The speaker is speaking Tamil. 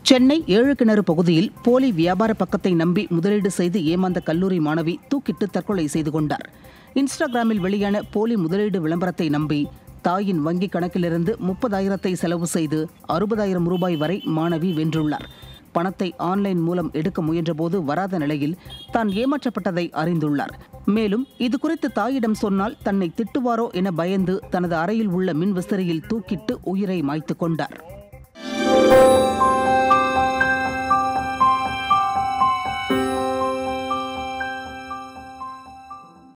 சென்னை ஏழுக்கிணறு பகுதியில் போலி வியாபார பக்கத்தை நம்பி முதலீடு செய்து ஏமாந்த கல்லூரி மாணவி தூக்கிட்டு தற்கொலை செய்து கொண்டார். இன்ஸ்டாகிராமில் வெளியான போலி முதலீடு விளம்பரத்தை நம்பி தாயின் வங்கிக் கணக்கிலிருந்து 30,000 செலவு செய்து 60,000 ரூபாய் வரை மாணவி வென்றுள்ளார். பணத்தை ஆன்லைன் மூலம் எடுக்க முயன்றபோது வராத நிலையில் தான் ஏமாற்றப்பட்டதை அறிந்துள்ளார். மேலும் இதுகுறித்து தாயிடம் சொன்னால் தன்னை திட்டுவாரோ என பயந்து தனது அறையில் உள்ள மின்விசிறியில் தூக்கிட்டு உயிரை மாய்த்து கொண்டார்.